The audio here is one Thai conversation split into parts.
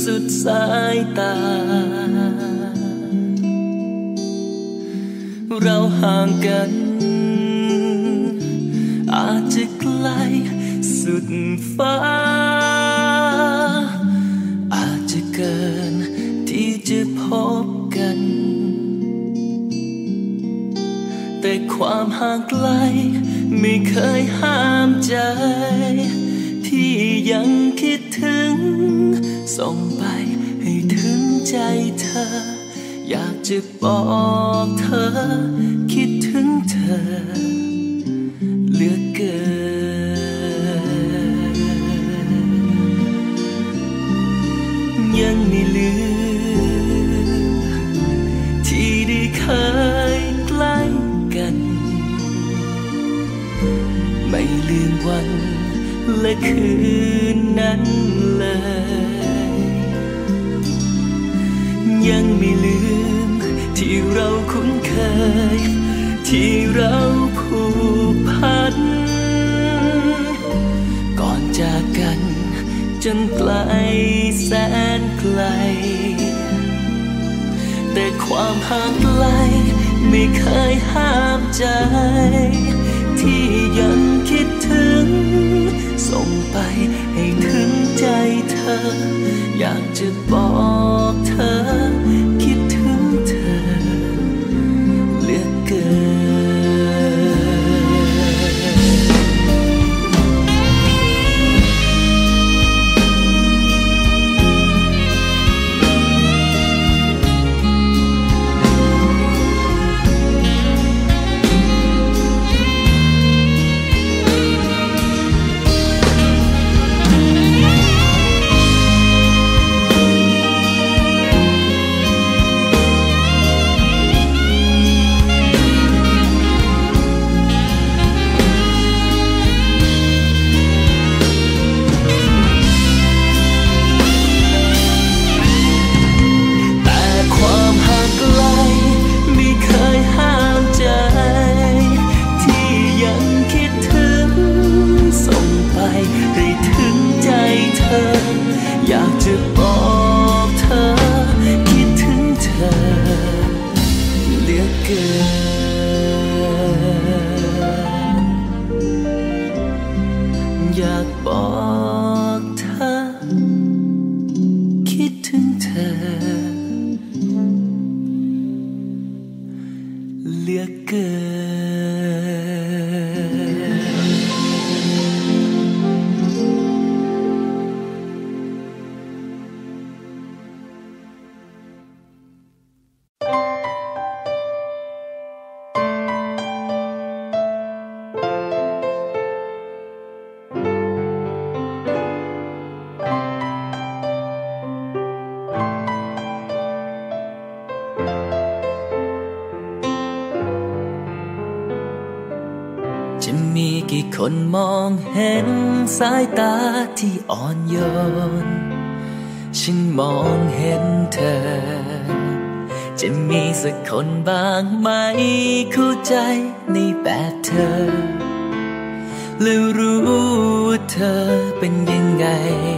สุดสายตาเราห่างกันอาจจะไกลสุดฟ้าอาจจะเกินที่จะพบกันแต่ความห่างไกลไม่เคยห้ามใจที่ยังคิดถึงส่งไปให้ถึงใจเธออยากจะบอกเธอคิดถึงเธอเหลือเกินยังไม่ลืมที่ได้เคยใกล้กันไม่ลืมวันและคืนนั้นเลยยังไม่ลืมที่เราคุ้นเคยที่เราผูกพันก่อนจากกันจนไกลแสนไกลแต่ความห่างไกลไม่เคยห้ามใจที่ยังคิดถึงส่งไปให้ถึงใจเธออยากจะบอกเธอคิดถึงเธอเหลือเกิอยากจะบอกเธอคิดถึงเธอเหลือเกินอยากบอกเธอคิดถึงเธอเหลือเกินมีกี่คนมองเห็นสายตาที่อ่อนโยนฉันมองเห็นเธอจะมีสักคนบ้างไหมเข้าใจในแบบเธอและรู้ว่าเธอเป็นยังไง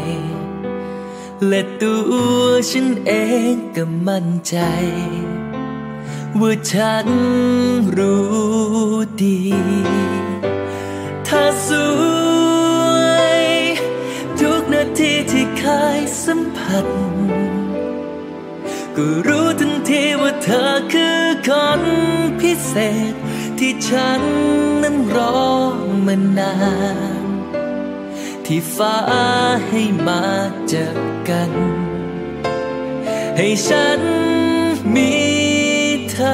และตัวฉันเองก็มั่นใจว่าฉันรู้ดีถ้าสวยทุกนาทีที่เคยสัมผัสก็รู้ทันทีว่าเธอคือคนพิเศษที่ฉันนั้นรอมานานที่ฟ้าให้มาเจอกันให้ฉันมีเธอ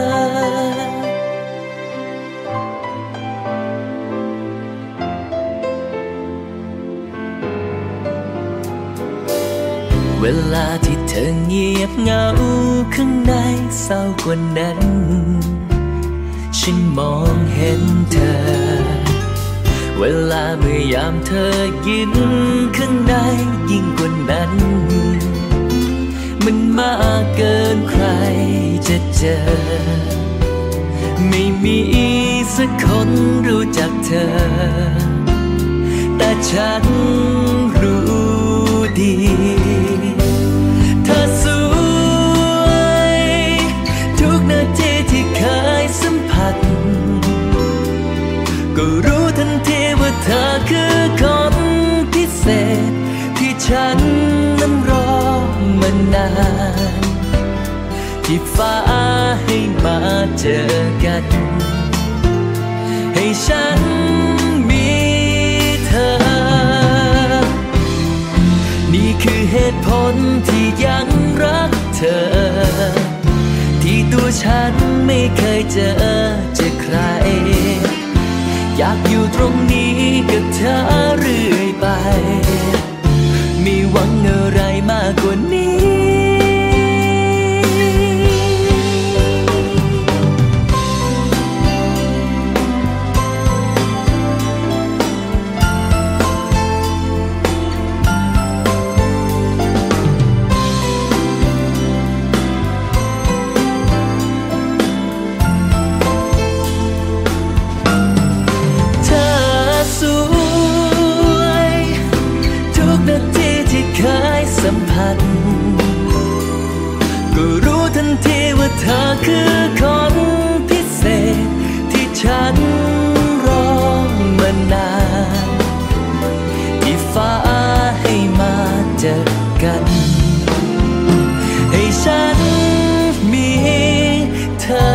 เวลาที่เธอเงียบเหงาข้างในเศร้ากว่านั้นฉันมองเห็นเธอเวลาเมื่อยามเธอยิ้มข้างในยิ่งกว่านั้นมันมากเกินใครจะเจอไม่มีสักคนรู้จักเธอแต่ฉันรู้ดีก็รู้ทันทีว่าเธอคือคนพิเศษที่ฉันนั้นรอมานานที่ฟ้าให้มาเจอกันให้ฉันมีเธอนี่คือเหตุผลที่ยังรักเธอที่ตัวฉันไม่เคยเจอจากใครอยากอยู่ตรงนี้กับเธอเรื่อยไปมีหวังอะไรมากกว่านี้สัมผัสก็รู้ทันทีว่าเธอคือคนพิเศษที่ฉันรอมานานที่ฟ้าให้มาเจอกันให้ฉันมีเธอ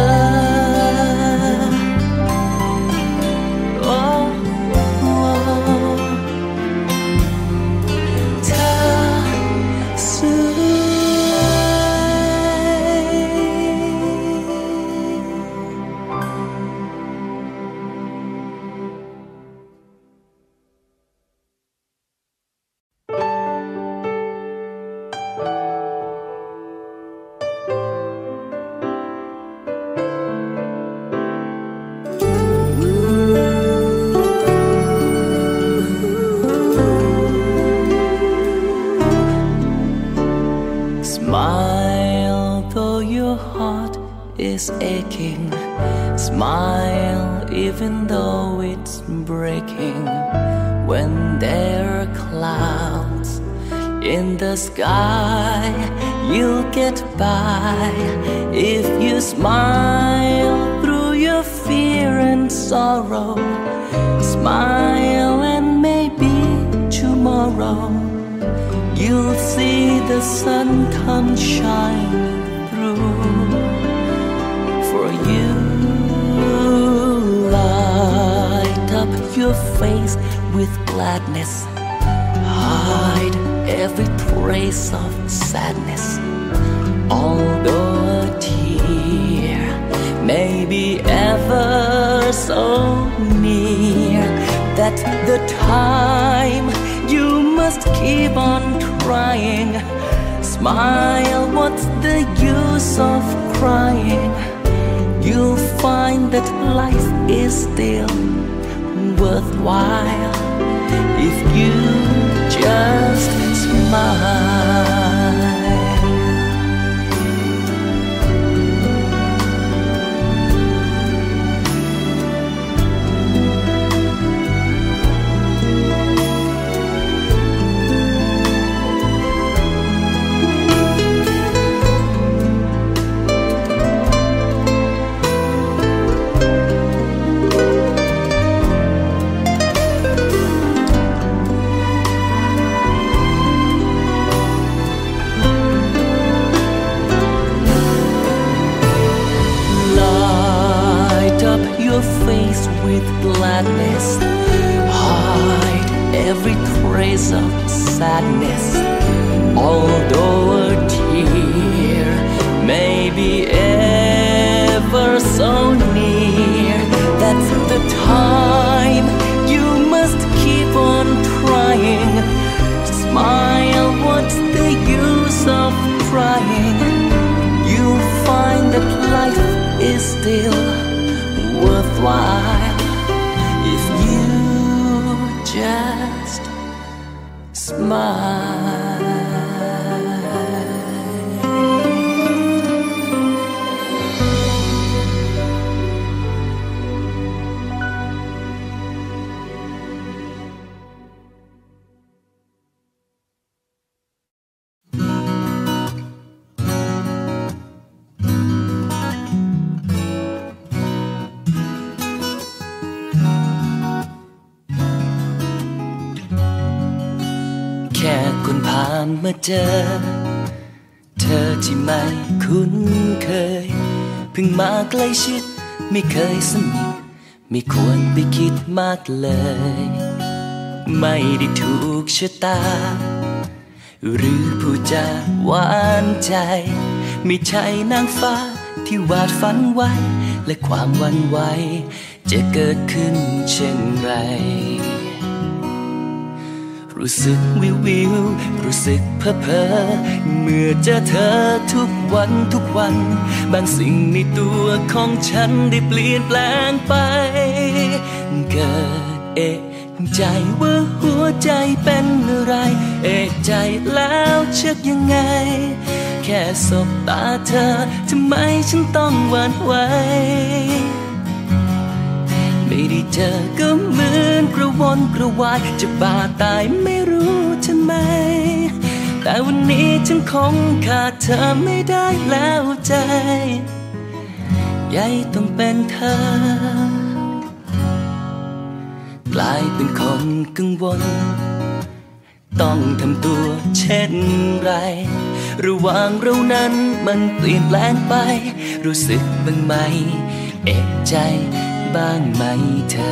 aching. Smile even though it's breaking. When there are clouds in the sky, you'll get by if you smile through your fear and sorrow. Smile and maybe tomorrow you'll see the sun come shining through. For you, light up your face with gladness. Hide every trace of sadness. Although a tear may be ever so near, that's the time you must keep on trying. Smile, what's the use of crying? You'll find that life is still worthwhile if you just smile. Face with gladness, hide every trace of sadness. Although a tear may be ever so near, that's the time you must keep on trying. Smile, what's the use of crying? You'll find that life is still worthwhile if you just smile. คนผ่านมาเจอเธอที่ไม่คุ้นเคยเพิ่งมาใกล้ชิดไม่เคยสนิทไม่ควรไปคิดมากเลยไม่ได้ถูกชะตาหรือผู้จาหวานใจไม่ใช่นางฟ้าที่วาดฝันไว้และความหวั่นไหวจะเกิดขึ้นเช่นไรรู้สึกวิววิวรู้สึกเพ้อเพ้อเมื่อเจอเธอทุกวันทุกวันบางสิ่งในตัวของฉันได้เปลี่ยนแปลงไปเกิดเอะใจว่าหัวใจเป็นอะไรเอะใจแล้วเช็คยังไงแค่สบตาเธอทำไมฉันต้องหวั่นไหวไม่ได้เจอก็เหมือนกระวนกระวายจะบ้าตายไม่รู้ทำไมแต่วันนี้ฉันคงขาดเธอไม่ได้แล้วใจใหญ่ต้องเป็นเธอกลายเป็นคนกังวลต้องทำตัวเช่นไรระหว่างเรานั้นมันเปลี่ยนแปลงไปรู้สึกบ้างไหมเอกใจบ้างไหมเธอ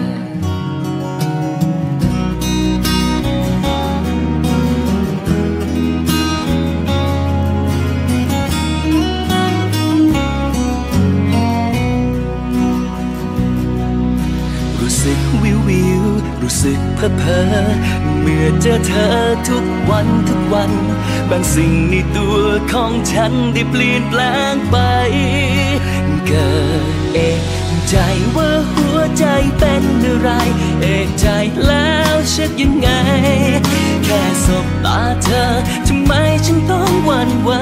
รู้สึกวิววิวรู้สึกเพ้อเพ้อเมื่อเจอเธอทุกวันทุกวันบางสิ่งในตัวของฉันได้เปลี่ยนแปลงไปเกิดเอกใจว่าหัวใจเป็นอะไรเอกใจแล้วเช็คยังไงแค่สบตาเธอทำไมฉันต้องหวั่นไหว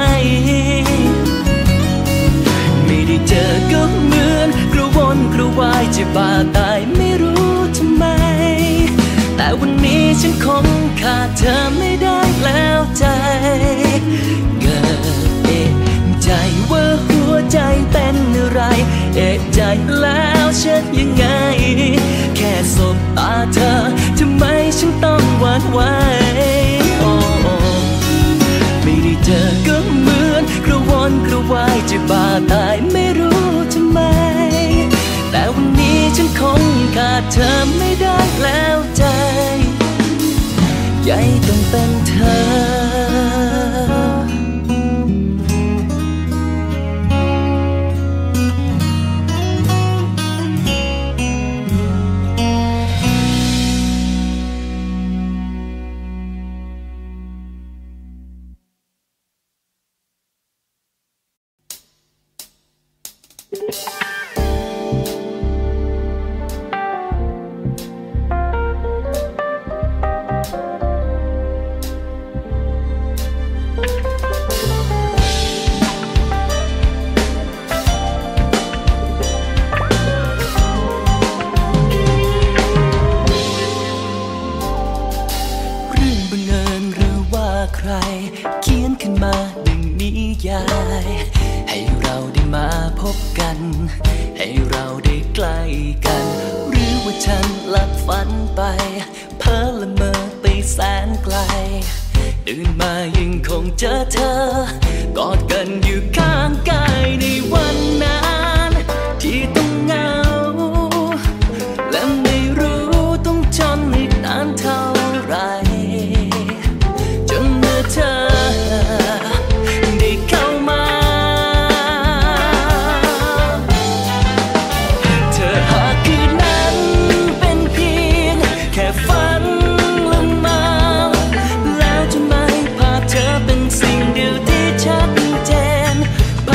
ไม่ได้เจอก็เหมือนกระวนกระวายจะบ้าตายไม่รู้ทำไมแต่วันนี้ฉันคงขาดเธอไม่ได้แล้วใจเกิดเอกใจว่าหัวใจเป็นอะไรเอกใจแล้วเช็คยังไงแค่สบตาเธอทำไมฉันต้องหวั่นไหวไม่ได้เจอก็เหมือนกระวนกระวายจะบ้าตายไม่รู้ทำไมแต่วันนี้ฉันคงขาดเธอไม่ได้แล้วใจใหญ่ต้องเป็นเธอใครเขียนขึ้นมาดึงนิยายให้เราได้มาพบกันให้เราได้ใกล้กันหรือว่าฉันหลับฝันไปเพ้อละเมอไปแสนไกลตื่นมายังคงเจอเธอกอดกันอยู่ข้างกายในวันนั้นที่ต้องเหงาและไม่รู้ต้องทนอีกนานเท่าไรเธอได้เข้ามาเธอหากคืนนั้นเป็นเพียงแค่ฝันละเมอแล้วทำไมภาพเธอเป็นสิ่งเดียวที่ชัดเจน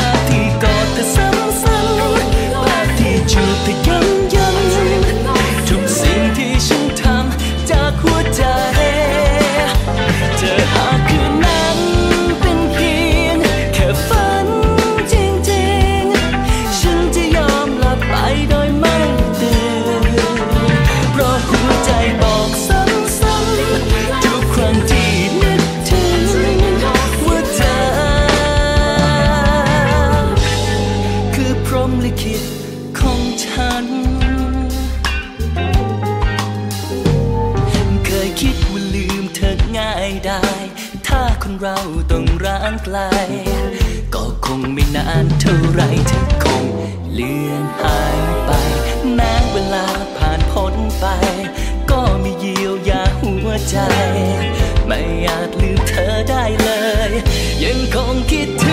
เราต้องร้างไกลก็คงไม่นานเท่าไรเธอคงเลือนหายไปแม้เวลาผ่านพ้นไปก็ไม่เยียวยาหัวใจไม่อาจลืมเธอได้เลยยังคงคิด